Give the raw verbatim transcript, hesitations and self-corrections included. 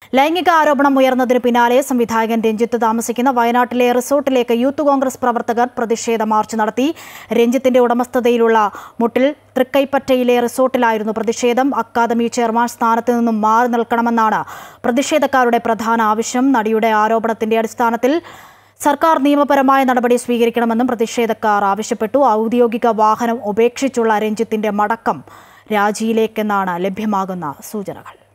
ലൈംഗിക ആരോപണം ഉയർന്നതിന് പിന്നാലെ സംവിധായകൻ രഞ്ജിത്ത് താമസിക്കുന്ന വയനാട്ടിലെ റിസോർട്ടിലേക്ക് യൂത്ത് കോൺഗ്രസ് പ്രവർത്തകർ പ്രതിഷേധ മാർച്ച് നടത്തി. രഞ്ജിത്തിന്റെ ഉടമസ്ഥതയിലുള്ള മുട്ടിൽ തൃക്കൈപ്പറ്റയിലെ റിസോർട്ടിലായിരുന്നു പ്രതിഷേധം. അക്കാദമി ചെയർമാൻ സ്ഥാനത്ത് നിന്നും മാറി നിൽക്കണമെന്നാണ് പ്രതിഷേധക്കാരുടെ പ്രധാന ആവശ്യം. നടിയുടെ ആരോപണത്തിന്റെ അടിസ്ഥാനത്തിൽ സർക്കാർ നിയമപരമായ നടപടി സ്വീകരിക്കണമെന്നും പ്രതിഷേധക്കാർ ആവശ്യപ്പെട്ടു. ഔദ്യോഗിക വാഹനം ഉപേക്ഷിച്ചുള്ള രഞ്ജിത്തിന്റെ മടക്കം രാജിയിലേക്കെന്നാണ് ലഭ്യമാകുന്ന സൂചനകൾ.